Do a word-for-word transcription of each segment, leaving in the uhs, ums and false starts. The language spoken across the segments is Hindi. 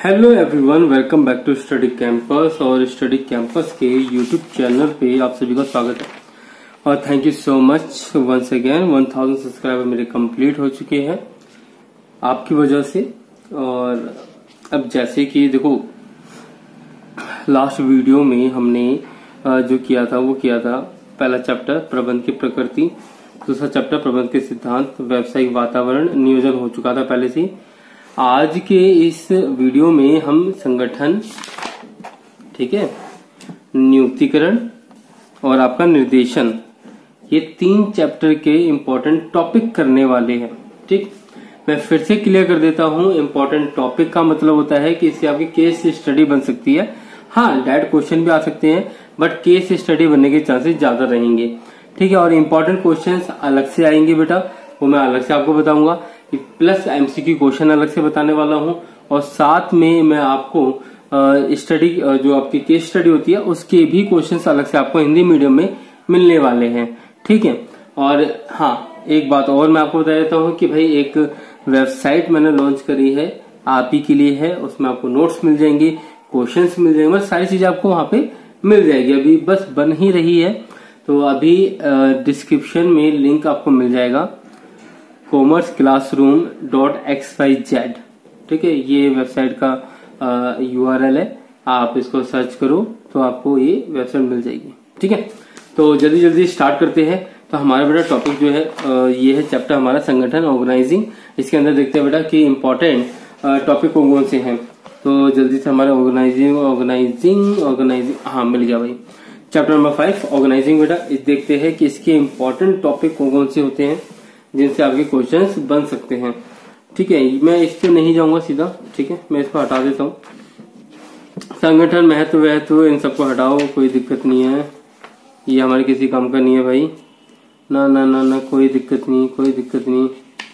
Hello everyone, welcome back to Study Campus. और स्टडी कैंपस के यूट्यूब चैनल पे आप सभी का स्वागत है और thank you so much once again. One thousand subscriber मेरे कंप्लीट हो चुके हैं आपकी वजह से। और अब जैसे कि देखो, लास्ट वीडियो में हमने जो किया था वो किया था पहला चैप्टर प्रबंध की प्रकृति, दूसरा चैप्टर प्रबंध के सिद्धांत, व्यावसायिक वातावरण नियोजन हो चुका था पहले से। आज के इस वीडियो में हम संगठन, ठीक है, नियुक्तिकरण और आपका निर्देशन, ये तीन चैप्टर के इम्पोर्टेंट टॉपिक करने वाले हैं। ठीक, मैं फिर से क्लियर कर देता हूं। इम्पोर्टेंट टॉपिक का मतलब होता है कि इससे आपकी केस स्टडी बन सकती है। हाँ, डायरेक्ट क्वेश्चन भी आ सकते हैं, बट केस स्टडी बनने के चांसेस ज्यादा रहेंगे। ठीक है, और इम्पोर्टेंट क्वेश्चंस अलग से आएंगे बेटा, वो मैं अलग से आपको बताऊंगा। प्लस एमसीक्यू क्वेश्चन अलग से बताने वाला हूं, और साथ में मैं आपको स्टडी जो आपकी केस स्टडी होती है उसके भी क्वेश्चंस अलग से आपको हिंदी मीडियम में मिलने वाले हैं। ठीक है, और हाँ, एक बात और मैं आपको बता देता हूं कि भाई एक वेबसाइट मैंने लॉन्च करी है, आप ही के लिए है। उसमें आपको नोट्स मिल जाएंगे, क्वेश्चंस मिल जाएंगे, बस सारी चीजें आपको वहां पे मिल जाएगी। अभी बस बन ही रही है, तो अभी डिस्क्रिप्शन में लिंक आपको मिल जाएगा, commerce classroom dot X Y Z. ठीक है, ये वेबसाइट का यूआरएल है, आप इसको सर्च करो तो आपको ये वेबसाइट मिल जाएगी। ठीक है, तो जल्दी जल्दी स्टार्ट करते हैं। तो हमारा बेटा टॉपिक जो है आ, ये है चैप्टर हमारा संगठन ऑर्गेनाइजिंग। इसके अंदर देखते हैं बेटा कि इम्पोर्टेंट टॉपिक कौन कौन से हैं। तो जल्दी से हमारा ऑर्गेनाइजिंग ऑर्गेनाइजिंग ऑर्गेनाइजिंग हाँ मिल गया भाई, चैप्टर नंबर फाइव ऑर्गेनाइजिंग। बेटा इस देखते हैं कि इसके इम्पोर्टेंट टॉपिक कौन कौन से होते हैं जिनसे आपके क्वेश्चंस बन सकते हैं। ठीक है, मैं इस पे नहीं जाऊंगा सीधा। ठीक है, मैं इसको हटा देता हूँ। संगठन, महत्व, वहत्व, इन सबको हटाओ, कोई दिक्कत नहीं है, ये हमारे किसी काम का नहीं है भाई। ना ना ना ना कोई दिक्कत नहीं, कोई दिक्कत नहीं।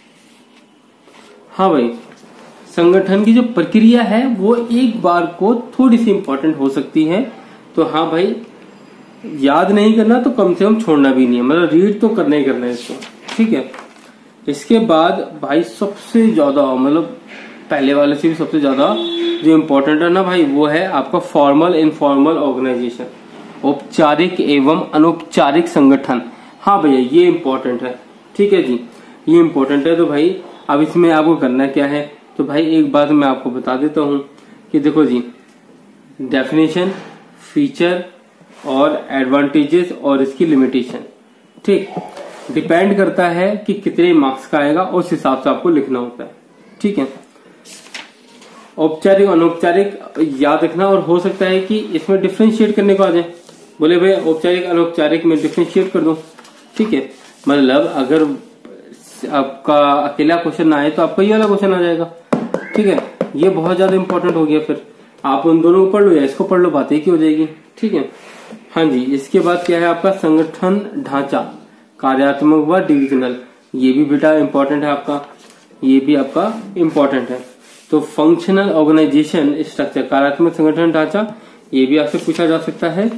हाँ भाई, संगठन की जो प्रक्रिया है वो एक बार को थोड़ी सी इंपॉर्टेंट हो सकती है। तो हाँ भाई, याद नहीं करना तो कम से कम छोड़ना भी नहीं है, मतलब रीड तो करना ही करना है इसको। ठीक है, इसके बाद भाई सबसे ज्यादा, मतलब पहले वाले से भी सबसे ज्यादा जो इम्पोर्टेंट है ना भाई, वो है आपका फॉर्मल इनफॉर्मल ऑर्गेनाइजेशन, औपचारिक एवं अनौपचारिक संगठन। हाँ भैया, ये इम्पोर्टेंट है। ठीक है जी, ये इम्पोर्टेंट है। तो भाई अब इसमें आपको करना क्या है, तो भाई एक बात मैं आपको बता देता हूं कि देखो जी, डेफिनेशन, फीचर और एडवांटेजेस और इसकी लिमिटेशन, ठीक, डिपेंड करता है कि कितने मार्क्स का आएगा, उस हिसाब से आपको लिखना होता है। ठीक है, औपचारिक अनौपचारिक याद रखना, और हो सकता है कि इसमें डिफ्रेंशिएट करने को आ जाए, बोले भाई औपचारिक अनौपचारिक में डिफ्रेंशिएट कर दो। ठीक है, मतलब अगर आपका अकेला क्वेश्चन ना आए तो आपका ये वाला क्वेश्चन आ जाएगा। ठीक है, ये बहुत ज्यादा इंपॉर्टेंट हो गया। फिर आप उन दोनों को पढ़ लो या इसको पढ़ लो, बात एक ही हो जाएगी। ठीक है, हाँ जी। इसके बाद क्या है आपका संगठन ढांचा, कार्यात्मक व डिविजनल, ये भी बेटा इंपॉर्टेंट है आपका, ये भी आपका इंपॉर्टेंट है। तो फंक्शनल ऑर्गेनाइजेशन स्ट्रक्चर, कार्यात्मक संगठन ढांचा, ये भी आपसे पूछा जा सकता है।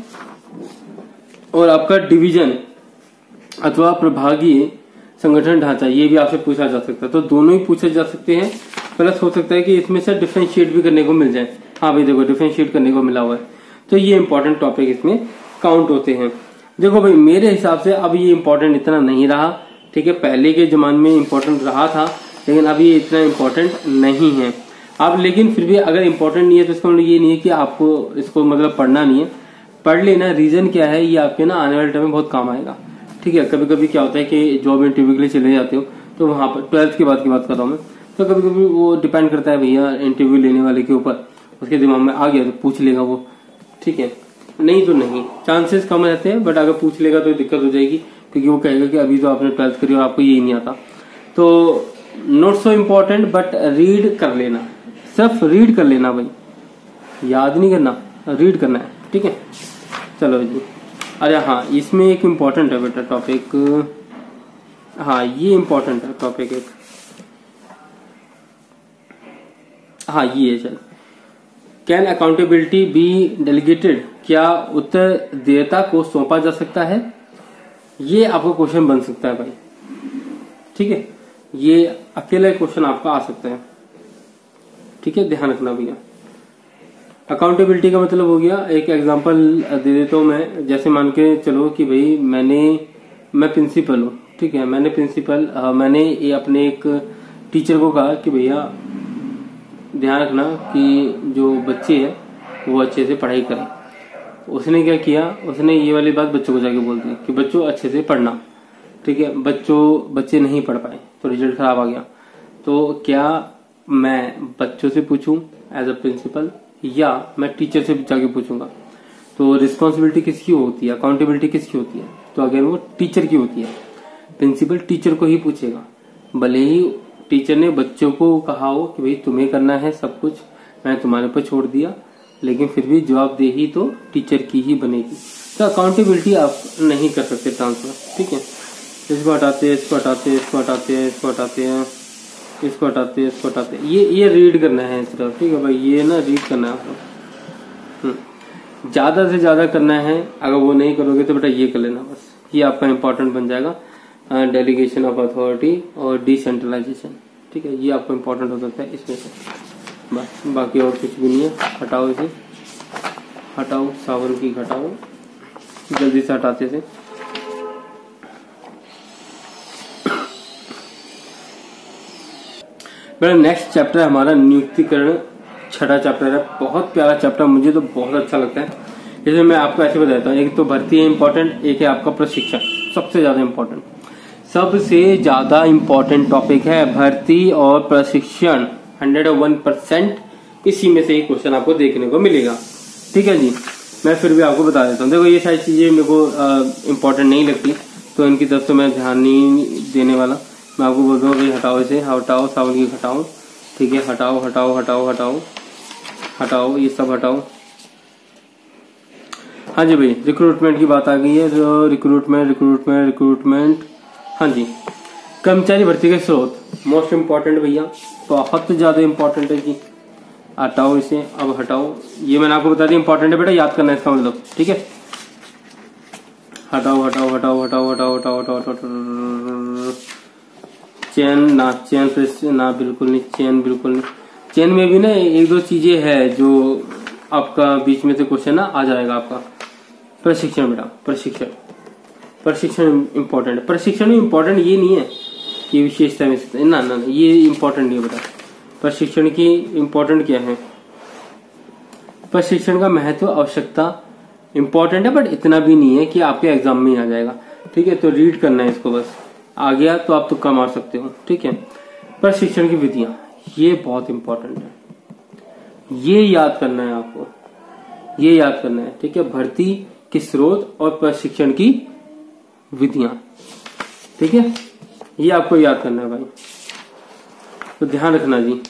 और आपका डिवीजन अथवा प्रभागीय संगठन ढांचा, ये भी आपसे पूछा जा सकता है। तो दोनों ही पूछे जा सकते हैं, प्लस हो सकता है कि इसमें से डिफरेंशिएट भी करने को मिल जाए। हाँ भाई देखो, डिफरेंशिएट करने को मिला हुआ है, तो ये इंपॉर्टेंट टॉपिक इसमें काउंट होते हैं। देखो भाई, मेरे हिसाब से अब ये इम्पोर्टेंट इतना नहीं रहा। ठीक है, पहले के जमाने में इम्पोर्टेंट रहा था, लेकिन अब ये इतना इम्पोर्टेंट नहीं है अब। लेकिन फिर भी अगर इम्पोर्टेंट नहीं है तो इसका मतलब ये नहीं है कि आपको इसको मतलब पढ़ना नहीं है, पढ़ लेना। रीजन क्या है, ये आपके ना आने वाले टाइम में बहुत काम आएगा। ठीक है, कभी कभी क्या होता है कि जॉब इंटरव्यू के लिए चले जाते हो, तो वहां पर ट्वेल्थ के बाद की बात कर रहा हूँ मैं, तो कभी कभी वो डिपेंड करता है भैया इंटरव्यू लेने वाले के ऊपर, उसके दिमाग में आ गया तो पूछ लेगा वो। ठीक है, नहीं तो नहीं, चांसेस कम रहते हैं, बट अगर पूछ लेगा तो दिक्कत हो जाएगी, क्योंकि वो कहेगा कि अभी तो आपने ट्वेल्थ करी और आपको यही नहीं आता। तो not so important, but read कर लेना, सिर्फ रीड कर लेना भाई, याद नहीं करना, रीड करना है। ठीक है, चलो जी। अरे हाँ, इसमें एक इम्पोर्टेंट है बेटा टॉपिक, हाँ ये इम्पोर्टेंट है टॉपिक एक, हाँ ये है, चल, कैन अकाउंटेबिलिटी बी डेलीगेटेड, क्या उत्तरदायिता को सौंपा जा सकता है, ये आपको क्वेश्चन बन सकता है भाई। ठीक है, ये अकेला क्वेश्चन आपका आ सकता है। ठीक है, ध्यान रखना भैया। अकाउंटेबिलिटी का मतलब हो गया, एक एग्जांपल दे देता हूँ मैं। जैसे मान के चलो कि भाई मैंने मैं प्रिंसिपल हूँ, ठीक है, मैंने प्रिंसिपल मैंने ये अपने एक टीचर को कहा कि भैया ध्यान रखना कि जो बच्चे हैं वो अच्छे से पढ़ाई करें। उसने क्या किया, उसने ये वाली बात बच्चों को जाके बोल दी कि बच्चों अच्छे से पढ़ना, ठीक है। बच्चों बच्चे नहीं पढ़ पाए तो रिजल्ट खराब आ गया। तो क्या मैं बच्चों से पूछूं एज अ प्रिंसिपल या मैं टीचर से जाके पूछूंगा? तो रिस्पॉन्सिबिलिटी किसकी होती है, अकाउंटेबिलिटी किसकी होती है? तो अगर वो टीचर की होती है। प्रिंसिपल टीचर को ही पूछेगा, भले ही टीचर ने बच्चों को कहा हो कि भाई तुम्हें करना है सब कुछ, मैं तुम्हारे पर छोड़ दिया, लेकिन फिर भी जवाबदेही तो टीचर की ही बनेगी। तो अकाउंटेबिलिटी आप नहीं कर सकते ट्रांसफर, ठीक है। इसको हटाते हैं, इसको हटाते हैं, इसको हटाते हैं, इसको हटाते हैं, इसको हटाते हैं, इसको हटाते हैं। ये ये रीड करना है सिर्फ, ठीक है भाई, ये ना रीड करना है आपको, ज्यादा से ज्यादा करना है। अगर वो नहीं करोगे तो बेटा ये कर लेना बस, ये आपका इंपॉर्टेंट बन जाएगा। डेलीगेशन ऑफ अथॉरिटी और डिसेंट्रलाइजेशन, ठीक है, ये आपको इंपॉर्टेंट हो सकता है इसमें से, बस बाकी और कुछ भी नहीं है। हटाओ इसे, हटाओ, सावन की हटाओ, जल्दी से हटाते थे। मेरा नेक्स्ट चैप्टर है हमारा नियुक्तिकरण, छठा चैप्टर है, बहुत प्यारा चैप्टर, मुझे तो बहुत अच्छा लगता है। इसमें मैं आपको ऐसे बताता हूँ, एक तो भर्ती है इंपॉर्टेंट, एक है आपका प्रशिक्षण, सबसे ज्यादा इंपॉर्टेंट, सबसे ज्यादा इंपॉर्टेंट टॉपिक है भर्ती और प्रशिक्षण। हंड्रेड और वन परसेंट इसी में से ही क्वेश्चन आपको देखने को मिलेगा, ठीक है जी। मैं फिर भी आपको बता देता हूँ, देखो ये सारी चीजें मेरे को इम्पोर्टेंट नहीं लगती, तो इनकी तरफ से मैं ध्यान नहीं देने वाला। मैं आपको बोल रहा हूँ भाई हटाओ इसे, हटाओ, सावन की हटाओ, ठीक है, हटाओ हटाओ हटाओ हटाओ हटाओ, ये सब हटाओ। हाँ जी भाई, रिक्रूटमेंट की बात आ गई है, तो रिक्रूटमेंट रिक्रूटमेंट रिक्रूटमेंट हाँ जी, कर्मचारी भर्ती के स्रोत, मोस्ट इम्पोर्टेंट भैया, बहुत ज्यादा इम्पोर्टेंट है जी। हटाओ इसे, अब हटाओ, ये मैंने आपको बता दिया इंपॉर्टेंट है बेटा, याद करना है इसका मतलब, ठीक है। हटाओ हटाओ हटाओ हटाओ हटाओ हटाओ हटाओ हटाओ, चेन ना, चेन ना, बिल्कुल नहीं, चेन बिल्कुल नहीं। चेन में भी ना एक दो चीजें है जो आपका बीच में से क्वेश्चन ना आ जाएगा आपका। प्रशिक्षण बेटा, प्रशिक्षण प्रशिक्षण इंपॉर्टेंट है। प्रशिक्षण इंपॉर्टेंट ये नहीं है कि विशेषता में ना, ना ना ये इंपॉर्टेंट नहीं है बेटा। प्रशिक्षण की इंपॉर्टेंट क्या है, प्रशिक्षण का महत्व, आवश्यकता इंपॉर्टेंट है, बट इतना भी नहीं है कि आपके एग्जाम में ही आ जाएगा, ठीक है। तो रीड करना है इसको, बस आ गया तो आप तुक्का मार सकते हो, ठीक है। प्रशिक्षण की विधियां, ये बहुत इंपॉर्टेंट है, ये याद करना है आपको, ये याद करना है, ठीक है। भर्ती के स्रोत और प्रशिक्षण की विधियां, ठीक है, ये आपको याद करना है भाई, तो ध्यान रखना जी।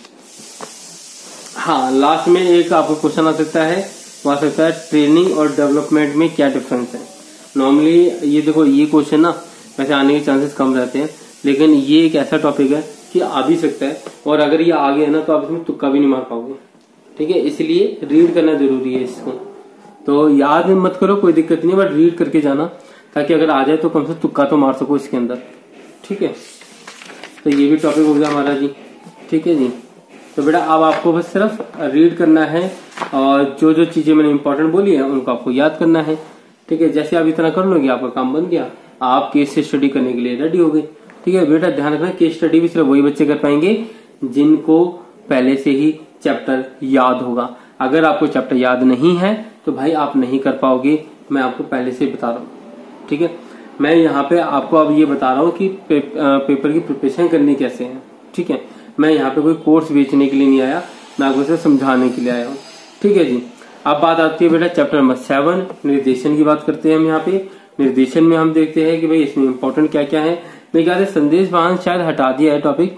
हाँ, लास्ट में एक आपको क्वेश्चन आ सकता है, वो आ सकता है ट्रेनिंग और डेवलपमेंट में क्या डिफरेंस है। नॉर्मली ये देखो, ये क्वेश्चन ना वैसे आने के चांसेस कम रहते हैं, लेकिन ये एक ऐसा टॉपिक है कि आ भी सकता है, और अगर ये आ गया ना तो आप इसमें तुक्का भी नहीं मार पाओगे, ठीक है। इसलिए रीड करना जरूरी है इसको, तो याद मत करो कोई दिक्कत नहीं, बट रीड करके जाना, ताकि अगर आ जाए तो कम से कम तुक्का तो मार सको इसके अंदर, ठीक है। तो ये भी टॉपिक हो गया हमारा जी, ठीक है जी। तो बेटा अब आपको बस सिर्फ रीड करना है, और जो जो चीजें मैंने इंपॉर्टेंट बोली है उनको आपको याद करना है, ठीक है। जैसे आप इतना कर लोगे आपका काम बन गया, आप केस से स्टडी करने के लिए रेडी हो गए, ठीक है। बेटा ध्यान रखना, केस स्टडी भी सिर्फ वही बच्चे कर पाएंगे जिनको पहले से ही चैप्टर याद होगा। अगर आपको चैप्टर याद नहीं है तो भाई आप नहीं कर पाओगे, मैं आपको पहले से बता रहा हूँ, ठीक है। मैं यहाँ पे आपको अब ये बता रहा हूँ कि पे, पेपर की प्रिपरेशन करनी कैसे है, ठीक है। मैं यहाँ पे कोई कोर्स बेचने के लिए नहीं आया, मैं आपको सिर्फ समझाने के लिए आया हूँ, ठीक है जी। अब बात आती है बेटा चैप्टर नंबर सेवन, निर्देशन की बात करते हैं हम यहाँ पे। निर्देशन में हम देखते हैं कि भाई इसमें इंपॉर्टेंट क्या क्या है। मेरे ख्याल से संदेश वाहन शायद हटा दिया है टॉपिक,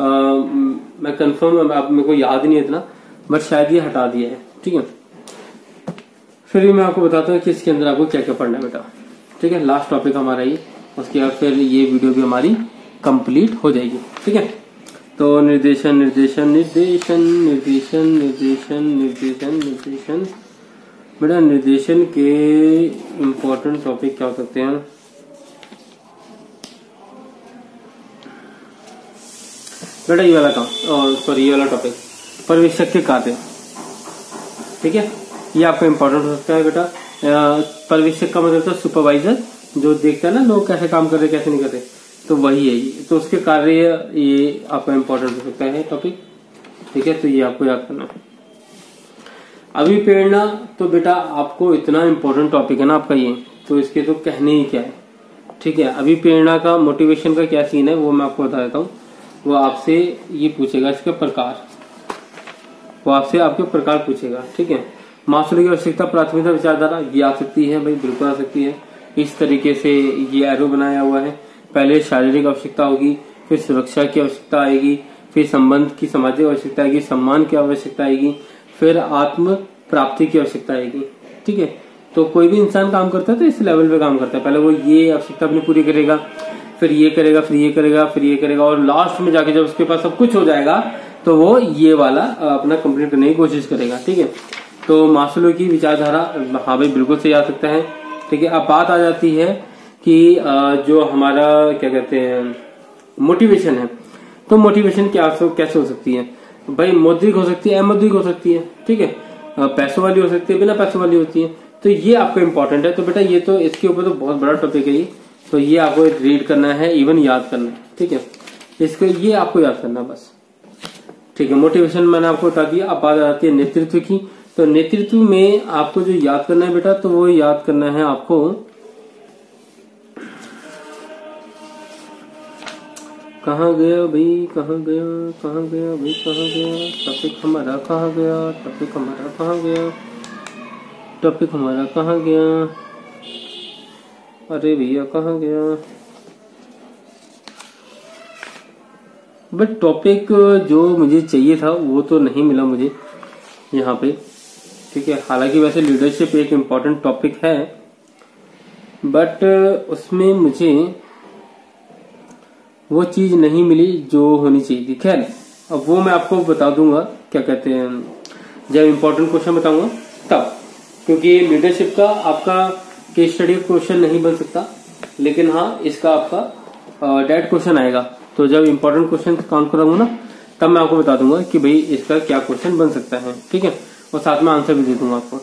मैं कंफर्म, अब मेरे को याद नहीं है इतना, बट शायद ये हटा दिया है, ठीक है। फिर भी मैं आपको बताता हूँ कि इसके अंदर आपको क्या क्या पढ़ना है बेटा, ठीक है। लास्ट टॉपिक हमारा ये, उसके बाद फिर ये वीडियो भी हमारी कंप्लीट हो जाएगी, ठीक है। तो निर्देशन निर्देशन निर्देशन निर्देशन निर्देशन निर्देशन निर्देशन बेटा, निर्देशन के इम्पोर्टेंट टॉपिक क्या हो सकते हैं बेटा? ये वाला काम, और सॉरी ये वाला टॉपिक, पर्यवेक्षक के कार्य, ठीक है, ये आपका इंपॉर्टेंट हो सकता है बेटा। पर्यवेक्षक का मतलब था सुपरवाइजर, जो देखता है ना लोग कैसे काम कर रहे कैसे नहीं कर रहे, तो वही है ये, तो उसके कार्य ये आपका इंपॉर्टेंट हो सकता है टॉपिक, ठीक है, तो ये आपको याद करना है। अभिप्रेरणा तो बेटा आपको इतना इंपॉर्टेंट टॉपिक है ना आपका ये, तो इसके तो कहने ही क्या है, ठीक है। अभिप्रेरणा का मोटिवेशन का क्या सीन है वो मैं आपको बता देता हूँ। वो आपसे ये पूछेगा इसके प्रकार, वो आपसे आपके प्रकार पूछेगा, ठीक है। मास्टर की आवश्यकता प्राथमिकता विचारधारा, ये आ सकती है भाई, बिल्कुल आ सकती है। इस तरीके से ये एरो बनाया हुआ है, पहले शारीरिक आवश्यकता होगी, फिर सुरक्षा की आवश्यकता आएगी, फिर संबंध की सामाजिक आवश्यकता आएगी, सम्मान की आवश्यकता आएगी, फिर आत्म प्राप्ति की आवश्यकता आएगी, ठीक है। तो कोई भी इंसान काम करता है तो इस लेवल पे काम करता है, पहले वो ये आवश्यकता अपनी पूरी करेगा, फिर ये करेगा, फिर ये करेगा, फिर ये करेगा, और लास्ट में जाके जब उसके पास सब कुछ हो जाएगा तो वो ये वाला अपना कंप्लीट करने की कोशिश करेगा, ठीक है। तो मास्लो की विचारधारा, हाँ भाई बिल्कुल सही आ सकता है, ठीक है। अब बात आ जाती है कि जो हमारा क्या कहते हैं मोटिवेशन है, तो मोटिवेशन क्या कैसे हो सकती है भाई, मौद्रिक हो सकती है, अमौद्रिक हो सकती है, ठीक है, पैसों वाली हो सकती है, बिना पैसों वाली होती है, तो ये आपको इंपॉर्टेंट है। तो बेटा ये तो इसके ऊपर तो बहुत बड़ा टॉपिक है ये, तो ये आपको रीड करना है, इवन याद करना है, ठीक है, इसको ये आपको याद करना बस, ठीक है। मोटिवेशन मैंने आपको बता दिया। अब बात आती है नेतृत्व की, तो नेतृत्व में आपको जो याद करना है बेटा, तो वो याद करना है आपको कहाँ गया भाई, कहाँ गया, कहाँ गया भाई, कहाँ गया टॉपिक हमारा, कहाँ गया टॉपिक हमारा, कहाँ गया टॉपिक हमारा, कहाँ गया, अरे भैया कहाँ गया। बट टॉपिक जो मुझे चाहिए था वो तो नहीं मिला मुझे यहाँ पे, ठीक है। हालांकि वैसे लीडरशिप एक इम्पॉर्टेंट टॉपिक है, बट उसमें मुझे वो चीज नहीं मिली जो होनी चाहिए थी। खैर अब वो मैं आपको बता दूंगा, क्या कहते हैं, जब इम्पोर्टेंट क्वेश्चन बताऊंगा तब, क्योंकि लीडरशिप का आपका केस स्टडी क्वेश्चन नहीं बन सकता, लेकिन हाँ इसका आपका डायरेक्ट क्वेश्चन आएगा। तो जब इम्पोर्टेंट क्वेश्चन काउंट कराऊंगा ना, तब मैं आपको बता दूंगा कि भाई इसका क्या क्वेश्चन बन सकता है, ठीक है, और साथ में आंसर भी दे दूंगा आपको।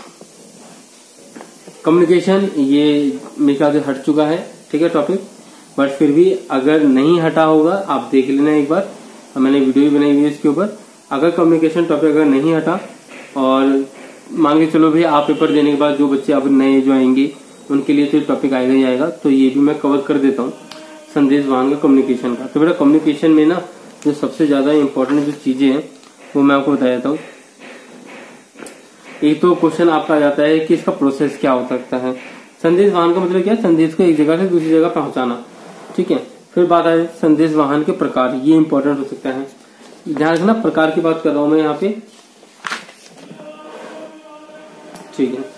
कम्युनिकेशन ये मेरे ख्याल से हट चुका है, ठीक है टॉपिक, बट फिर भी अगर नहीं हटा होगा आप देख लेना एक बार, मैंने वीडियो भी बनाई हुई है इसके ऊपर। अगर कम्युनिकेशन टॉपिक अगर नहीं हटा, और मान के चलो भाई आप पेपर देने के बाद जो बच्चे अब नए जो आएंगे उनके लिए तो टॉपिक आएगा ही आएगा, तो ये भी मैं कवर कर देता हूँ, संदेश वाहन का कम्युनिकेशन का। तो बेटा कम्युनिकेशन में ना जो सबसे ज्यादा इंपॉर्टेंट जो चीजें हैं वो मैं आपको बता देता हूँ। एक तो क्वेश्चन आपका आ जाता है कि इसका प्रोसेस क्या हो सकता है। संदेश वाहन का मतलब क्या है, संदेश को एक जगह से दूसरी जगह पहुंचाना, ठीक है। फिर बात आ जाए संदेश वाहन के प्रकार, ये इंपॉर्टेंट हो सकता है, ध्यान रखना प्रकार की बात कर रहा हूं मैं यहाँ पे, ठीक है।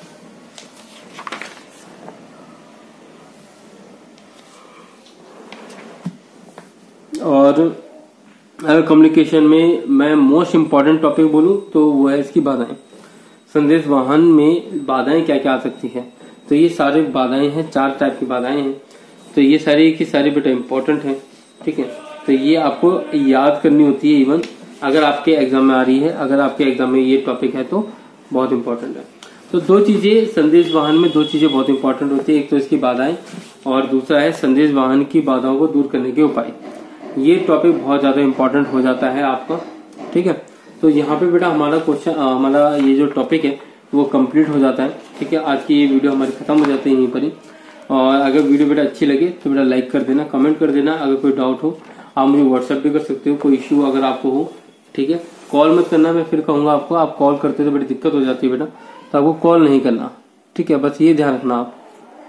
और अगर कम्युनिकेशन में मैं मोस्ट इम्पोर्टेंट टॉपिक बोलूं तो वो है इसकी बाधाएं। संदेश वाहन में बाधाएं क्या क्या आ सकती है, तो ये सारे बाधाएं हैं, चार टाइप की बाधाएं हैं, तो ये सारी की सारी बेटा इंपॉर्टेंट है, ठीक है। तो ये आपको याद करनी होती है, इवन अगर आपके एग्जाम में आ रही है, अगर आपके एग्जाम में ये टॉपिक है तो बहुत इंपॉर्टेंट है। तो दो चीजें संदेश वाहन में, दो चीजें बहुत इंपॉर्टेंट होती है, एक तो इसकी बाधाएं और दूसरा है संदेश वाहन की बाधाओं को दूर करने के उपाय। ये टॉपिक बहुत ज्यादा इंपॉर्टेंट हो जाता है आपका, ठीक है। तो यहाँ पे बेटा हमारा क्वेश्चन, हमारा ये जो टॉपिक है वो कंप्लीट हो जाता है, ठीक है। आज की ये वीडियो हमारी खत्म हो जाती है यहीं पर ही। और अगर वीडियो बेटा अच्छी लगे तो बेटा लाइक कर देना, कमेंट कर देना, अगर कोई डाउट हो आप मुझे व्हाट्सएप भी कर सकते हो, कोई इश्यू अगर आपको हो, ठीक है। कॉल मत करना, मैं फिर कहूंगा आपको, आप कॉल करते तो बड़ी दिक्कत हो जाती है बेटा, तो आपको कॉल नहीं करना, ठीक है, बस ये ध्यान रखना आप।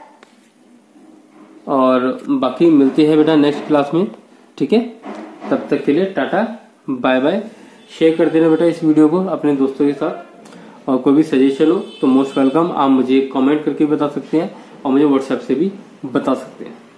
और बाकी मिलते हैं बेटा नेक्स्ट क्लास में, ठीक है। तब तक के लिए टाटा बाय बाय। शेयर कर देना बेटा इस वीडियो को अपने दोस्तों के साथ, और कोई भी सजेशन हो तो मोस्ट वेलकम, आप मुझे कमेंट करके बता सकते हैं और मुझे व्हाट्सएप से भी बता सकते हैं।